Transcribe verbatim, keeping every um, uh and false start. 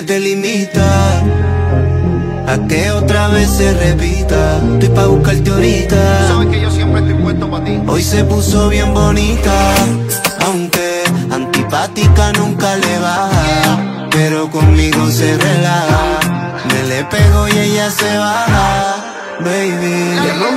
te limita a que otra vez se repita. Estoy pa' buscarte ahorita. Tú sabes que yo siempre estoy puesto pa' ti. Hoy se puso bien bonita, aunque antipática nunca le baja, pero conmigo se relaja. Me le pego y ella se baja, baby. Ya no